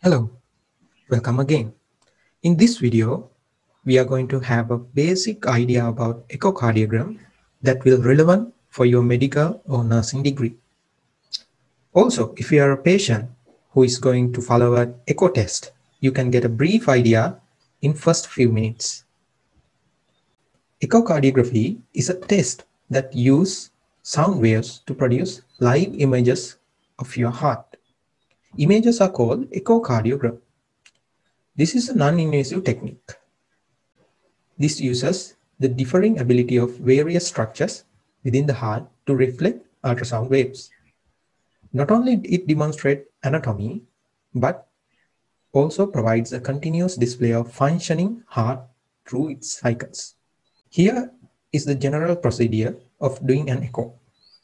Hello, welcome again. In this video, we are going to have a basic idea about echocardiogram that will relevant for your medical or nursing degree. Also, if you are a patient who is going to follow an echo test, you can get a brief idea in first few minutes. Echocardiography is a test that uses sound waves to produce live images of your heart. Images are called echocardiogram. This is a non-invasive technique. This uses the differing ability of various structures within the heart to reflect ultrasound waves. Not only it demonstrates anatomy, but also provides a continuous display of functioning heart through its cycles. Here is the general procedure of doing an echo.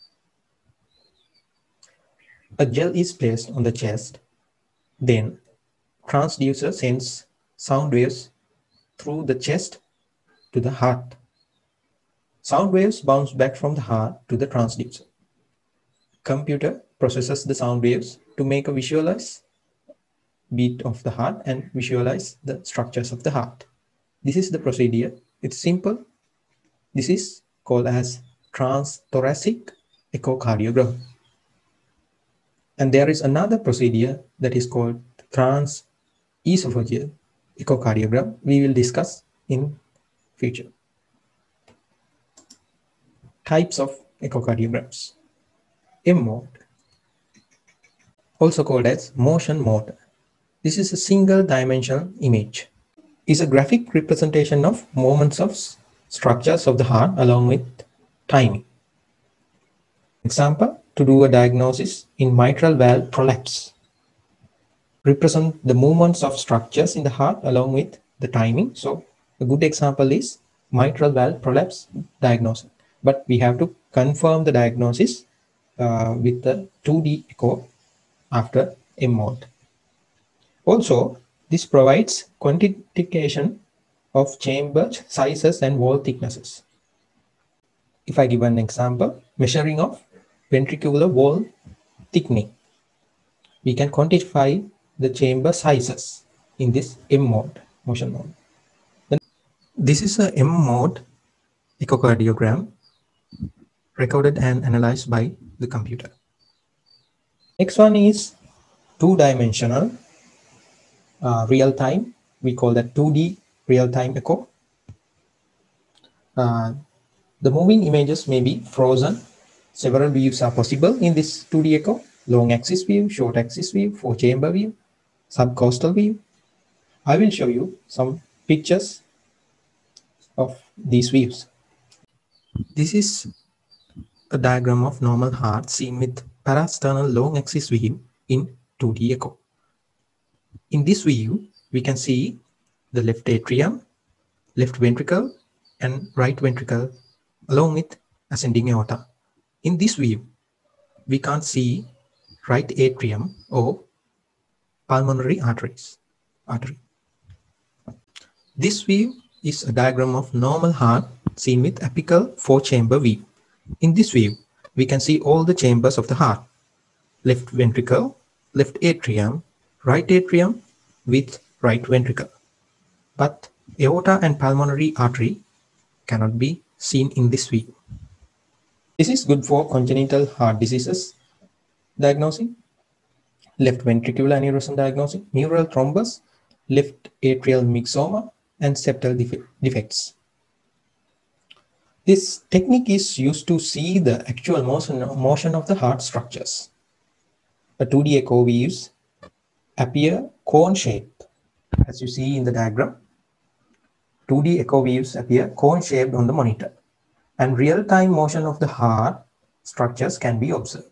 A gel is placed on the chest, then transducer sends sound waves through the chest to the heart. Sound waves bounce back from the heart to the transducer. Computer processes the sound waves to make a visualize beat of the heart and visualize the structures of the heart. This is the procedure. It's simple. This is called as transthoracic echocardiogram. And there is another procedure that is called transesophageal echocardiogram. We will discuss in future. Types of echocardiograms. M mode, also called as motion mode. This is a single dimensional image. Is a graphic representation of movements of structures of the heart along with timing. Example, to do a diagnosis in mitral valve prolapse. Represent the movements of structures in the heart along with the timing. So a good example is mitral valve prolapse diagnosis. But we have to confirm the diagnosis with the 2D echo after M mode. Also, this provides quantification of chamber sizes and wall thicknesses. If I give an example, measuring of ventricular wall thickening, we can quantify the chamber sizes in this M mode, motion mode. Then this is a M mode echocardiogram recorded and analyzed by the computer. Next one is two-dimensional real-time. We call that 2D real-time echo. The moving images may be frozen. Several views are possible in this 2D echo. Long axis view, short axis view, four chamber view, subcostal view. I will show you some pictures of these views. This is a diagram of normal heart seen with parasternal long axis view in 2D echo. In this view, we can see the left atrium, left ventricle, and right ventricle along with ascending aorta. In this view, we can't see right atrium or pulmonary artery. This view is a diagram of normal heart seen with apical four-chamber view. In this view, we can see all the chambers of the heart. Left ventricle, left atrium, right atrium with right ventricle. But aorta and pulmonary artery cannot be seen in this view. This is good for congenital heart diseases diagnosing, left ventricular aneurysm diagnosing, mural thrombus, left atrial myxoma, and septal defects. This technique is used to see the actual motion of the heart structures. A 2D echo views appear cone-shaped, as you see in the diagram. 2D echo views appear cone-shaped on the monitor, and real-time motion of the heart structures can be observed.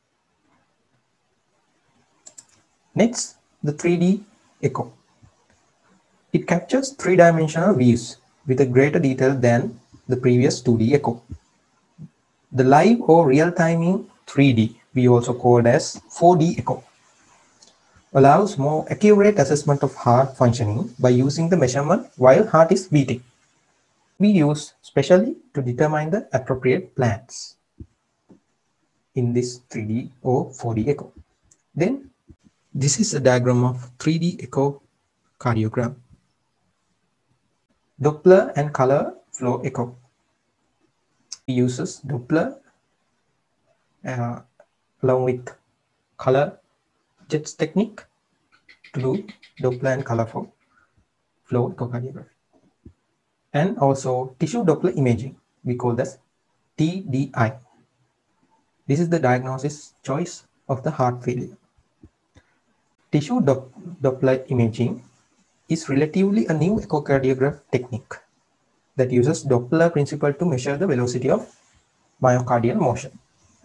Next, the 3D echo. It captures three-dimensional views with a greater detail than the previous 2D echo. The live or real-time in 3D, we also called as 4D echo, allows more accurate assessment of heart functioning by using the measurement while heart is beating. We use specially to determine the appropriate plans in this 3D or 4D echo. Then This is a diagram of 3D echocardiogram. Doppler and color flow echo. It uses Doppler along with color jets technique to do Doppler and color flow echocardiography. And also tissue Doppler imaging, we call this TDI. This is the diagnosis choice of the heart failure. Tissue Doppler imaging is relatively a new echocardiograph technique that uses Doppler principle to measure the velocity of myocardial motion.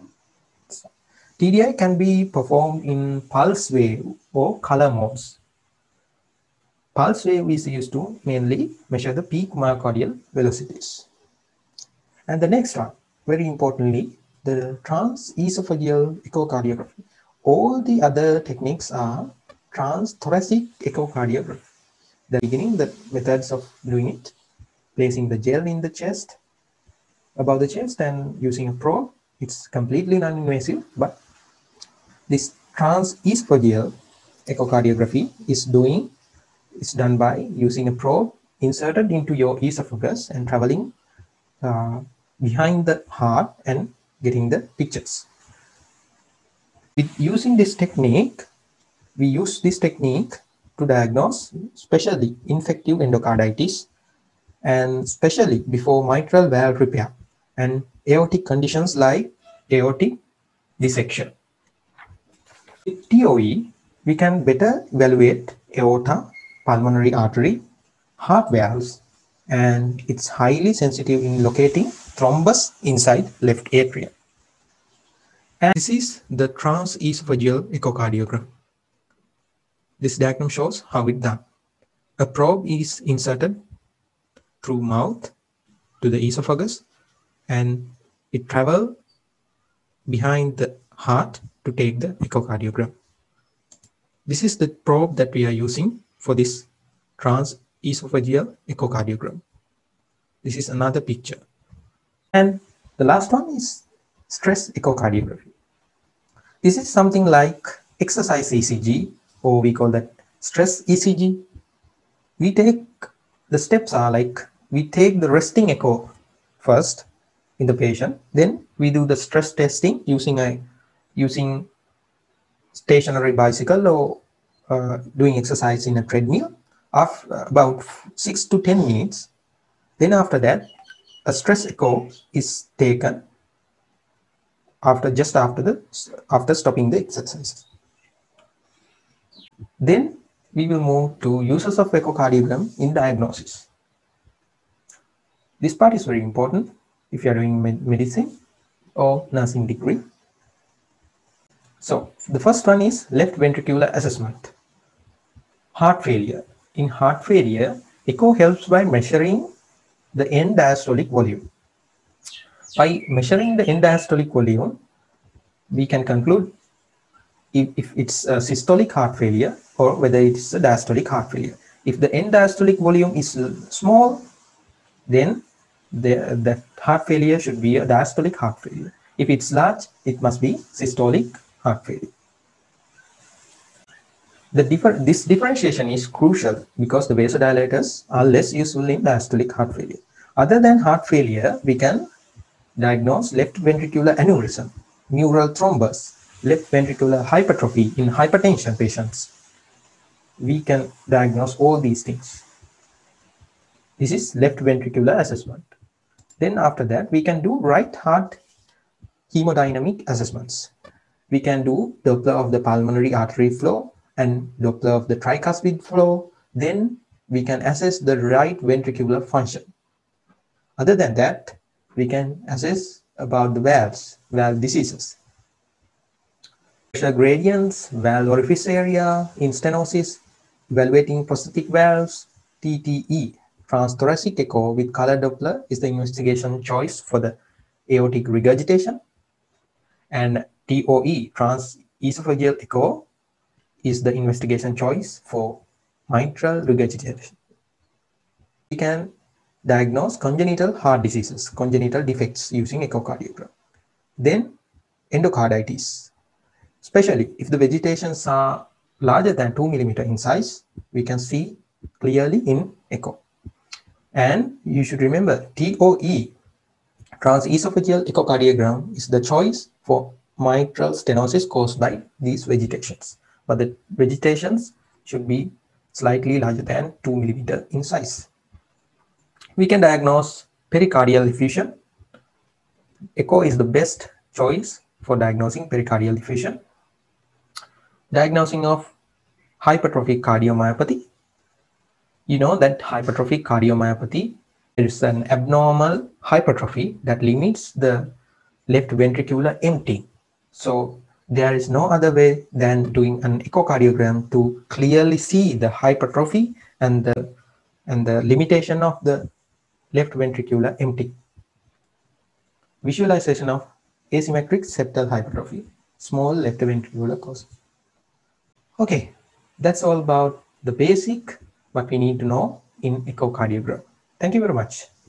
TDI can be performed in pulse wave or color modes. Pulse wave is used to mainly measure the peak myocardial velocities. And the next one, very importantly, the transesophageal echocardiography. All the other techniques are transthoracic echocardiography. The beginning, the methods of doing it, placing the gel in the chest, above the chest, and using a probe. It's completely non-invasive, but this transesophageal echocardiography is done by using a probe inserted into your esophagus and traveling behind the heart and getting the pictures. With using this technique, we use this technique to diagnose especially infective endocarditis and especially before mitral valve repair and aortic conditions like aortic dissection. With TOE, we can better evaluate aorta, pulmonary artery, heart valves, and it's highly sensitive in locating thrombus inside left atrium. And this is the transesophageal echocardiogram. This diagram shows how it's done. A probe is inserted through mouth to the esophagus and it travels behind the heart to take the echocardiogram. This is the probe that we are using for this transesophageal echocardiogram. This is another picture. And the last one is stress echocardiography. This is something like exercise ECG, or we call that stress ECG. The steps are like, we take the resting echo first in the patient, then we do the stress testing using stationary bicycle or doing exercise in a treadmill after about 6 to 10 minutes. Then after that, a stress echo is taken after stopping the exercise. Then we will move to uses of echocardiogram in diagnosis. This part is very important if you are doing medicine or nursing degree. So the first one is left ventricular assessment. Heart failure. In heart failure, echo helps by measuring the end diastolic volume. By measuring the end diastolic volume, we can conclude if it's a systolic heart failure or whether it's a diastolic heart failure. If the end diastolic volume is small, then the heart failure should be a diastolic heart failure. If it's large, it must be systolic heart failure. This differentiation is crucial because the vasodilators are less useful in diastolic heart failure. Other than heart failure, we can diagnose left ventricular aneurysm, mural thrombus, left ventricular hypertrophy in hypertension patients. We can diagnose all these things. This is left ventricular assessment. Then after that, we can do right heart hemodynamic assessments. We can do Doppler of the pulmonary artery flow and Doppler of the tricuspid flow. Then we can assess the right ventricular function. Other than that, we can assess about the valve diseases. Pressure gradients, valve orifice area in stenosis, evaluating prosthetic valves, TTE, transthoracic echo with color Doppler is the investigation choice for the aortic regurgitation, and TOE, transesophageal echo, is the investigation choice for mitral regurgitation. We can diagnose congenital heart diseases, congenital defects using echocardiogram. Then endocarditis, especially if the vegetations are larger than 2 millimeter in size, we can see clearly in echo. And you should remember TOE, transesophageal echocardiogram, is the choice for mitral stenosis caused by these vegetations. But the vegetations should be slightly larger than 2 millimeter in size. We can diagnose pericardial effusion. Echo is the best choice for diagnosing pericardial effusion. Diagnosing of hypertrophic cardiomyopathy. You know that hypertrophic cardiomyopathy is an abnormal hypertrophy that limits the left ventricular emptying. So there is no other way than doing an echocardiogram to clearly see the hypertrophy and the limitation of the left ventricular emptying. Visualization of asymmetric septal hypertrophy, small left ventricular cause. Okay, that's all about the basic what we need to know in echocardiogram. Thank you very much.